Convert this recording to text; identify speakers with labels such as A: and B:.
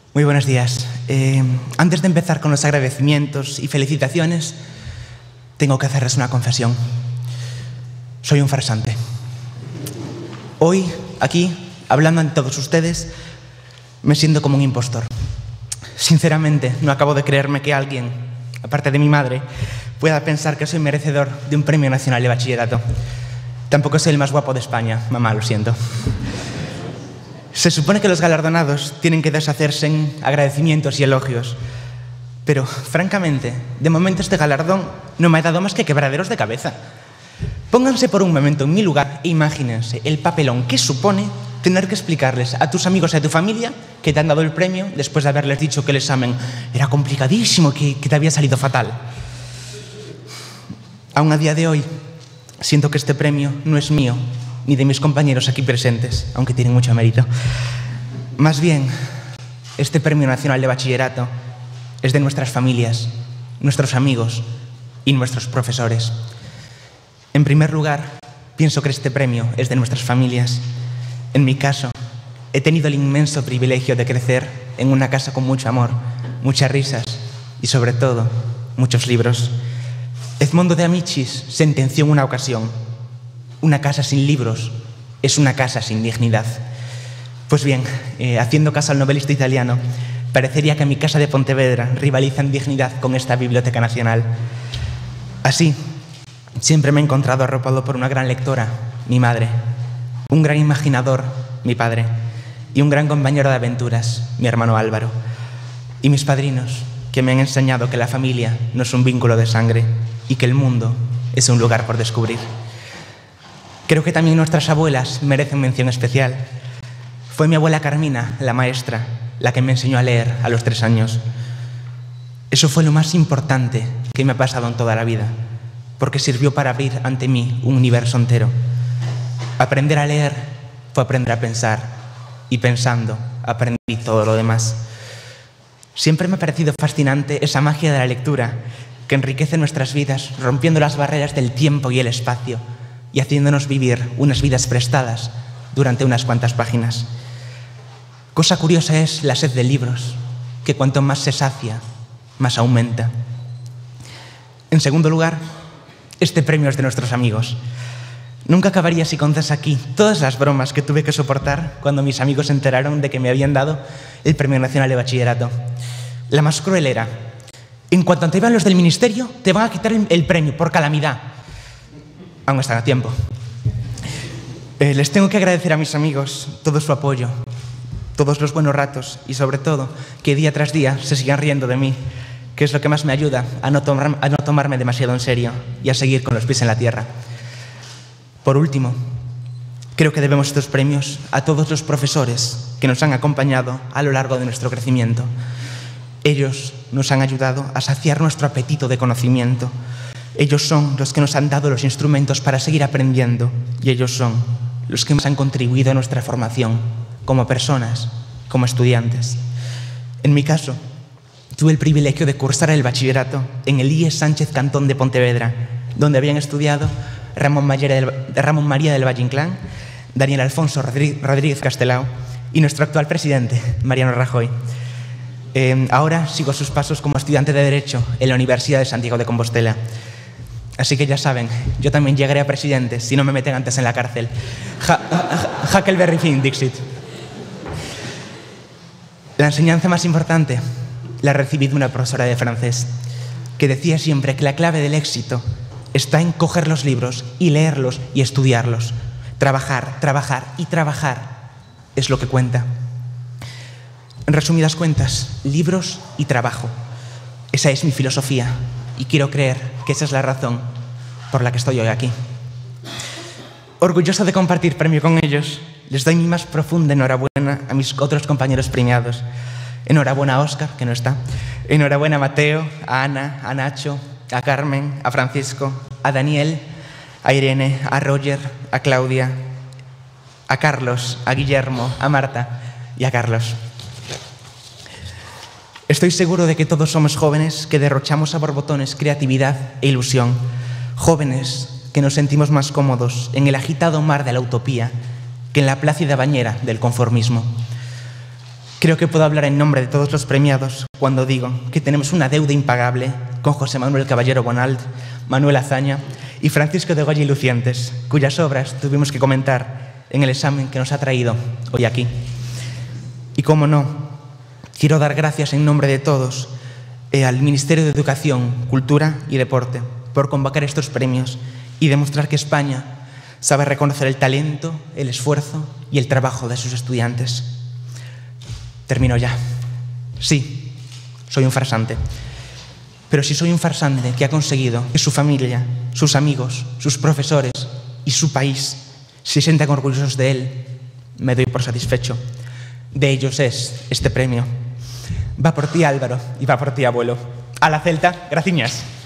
A: Muy buenos días. Antes de empezar con los agradecimientos y felicitaciones, tengo que hacerles una confesión. Soy un farsante. Hoy, aquí, hablando ante todos ustedes, me siento como un impostor. Sinceramente, no acabo de creerme que alguien, aparte de mi madre, pueda pensar que soy merecedor de un premio nacional de bachillerato. Tampoco soy el más guapo de España, mamá, lo siento. Se supone que los galardonados tienen que deshacerse en agradecimientos y elogios, pero, francamente, de momento este galardón no me ha dado más que quebraderos de cabeza. Pónganse por un momento en mi lugar e imagínense el papelón que supone tener que explicarles a tus amigos y a tu familia que te han dado el premio después de haberles dicho que el examen era complicadísimo, que te había salido fatal. Aún a día de hoy, siento que este premio no es mío, ni de mis compañeros aquí presentes, aunque tienen mucho mérito. Más bien, este Premio Nacional de Bachillerato es de nuestras familias, nuestros amigos y nuestros profesores. En primer lugar, pienso que este premio es de nuestras familias. En mi caso, he tenido el inmenso privilegio de crecer en una casa con mucho amor, muchas risas y, sobre todo, muchos libros. Edmondo de Amicis sentenció en una ocasión: una casa sin libros es una casa sin dignidad. Pues bien, haciendo caso al novelista italiano, parecería que mi casa de Pontevedra rivaliza en dignidad con esta Biblioteca Nacional. Así, siempre me he encontrado arropado por una gran lectora, mi madre, un gran imaginador, mi padre, y un gran compañero de aventuras, mi hermano Álvaro, y mis padrinos, que me han enseñado que la familia no es un vínculo de sangre y que el mundo es un lugar por descubrir. Creo que también nuestras abuelas merecen mención especial. Fue mi abuela Carmina, la maestra, la que me enseñó a leer a los 3 años. Eso fue lo más importante que me ha pasado en toda la vida, porque sirvió para abrir ante mí un universo entero. Aprender a leer fue aprender a pensar, y pensando aprendí todo lo demás. Siempre me ha parecido fascinante esa magia de la lectura que enriquece nuestras vidas, rompiendo las barreras del tiempo y el espacio, y haciéndonos vivir unas vidas prestadas durante unas cuantas páginas. Cosa curiosa es la sed de libros, que cuanto más se sacia, más aumenta. En segundo lugar, este premio es de nuestros amigos. Nunca acabaría si contase aquí todas las bromas que tuve que soportar cuando mis amigos se enteraron de que me habían dado el Premio Nacional de Bachillerato. La más cruel era: en cuanto te vean los del ministerio, te van a quitar el premio por calamidad. Aún están a tiempo. Les tengo que agradecer a mis amigos todo su apoyo, todos los buenos ratos y, sobre todo, que día tras día se sigan riendo de mí, que es lo que más me ayuda a no tomarme demasiado en serio y a seguir con los pies en la tierra. Por último, creo que debemos estos premios a todos los profesores que nos han acompañado a lo largo de nuestro crecimiento. Ellos nos han ayudado a saciar nuestro apetito de conocimiento. Ellos son los que nos han dado los instrumentos para seguir aprendiendo, y ellos son los que más han contribuido a nuestra formación como personas, como estudiantes. En mi caso, tuve el privilegio de cursar el bachillerato en el IES Sánchez Cantón de Pontevedra, donde habían estudiado Ramón María del Valle Inclán, Daniel Alfonso Rodríguez Castelao y nuestro actual presidente, Mariano Rajoy. Ahora sigo sus pasos como estudiante de Derecho en la Universidad de Santiago de Compostela. Así que ya saben, yo también llegaré a presidente si no me meten antes en la cárcel. Huckleberry Finn, Dixit. La enseñanza más importante la recibí de una profesora de francés, que decía siempre que la clave del éxito está en coger los libros y leerlos y estudiarlos. Trabajar, trabajar y trabajar es lo que cuenta. En resumidas cuentas, libros y trabajo. Esa es mi filosofía y quiero creer que esa es la razón por la que estoy hoy aquí. Orgulloso de compartir premio con ellos, les doy mi más profunda enhorabuena a mis otros compañeros premiados. Enhorabuena a Óscar, que no está. Enhorabuena a Mateo, a Ana, a Nacho, a Carmen, a Francisco, a Daniel, a Irene, a Roger, a Claudia, a Carlos, a Guillermo, a Marta y a Carlos. Estoy seguro de que todos somos jóvenes que derrochamos a borbotones creatividad e ilusión. Jóvenes que nos sentimos más cómodos en el agitado mar de la utopía que en la plácida bañera del conformismo. Creo que puedo hablar en nombre de todos los premiados cuando digo que tenemos una deuda impagable con José Manuel Caballero Bonald, Manuel Azaña y Francisco de Goya y Lucientes, cuyas obras tuvimos que comentar en el examen que nos ha traído hoy aquí. Y cómo no, quiero dar gracias en nombre de todos al Ministerio de Educación, Cultura y Deporte por convocar estos premios y demostrar que España sabe reconocer el talento, el esfuerzo y el trabajo de sus estudiantes. Termino ya. Sí, soy un farsante. Pero si soy un farsante que ha conseguido que su familia, sus amigos, sus profesores y su país se sientan orgullosos de él, me doy por satisfecho. De ellos es este premio. Va por ti, Álvaro, y va por ti, abuelo. A la Celta, graciñas.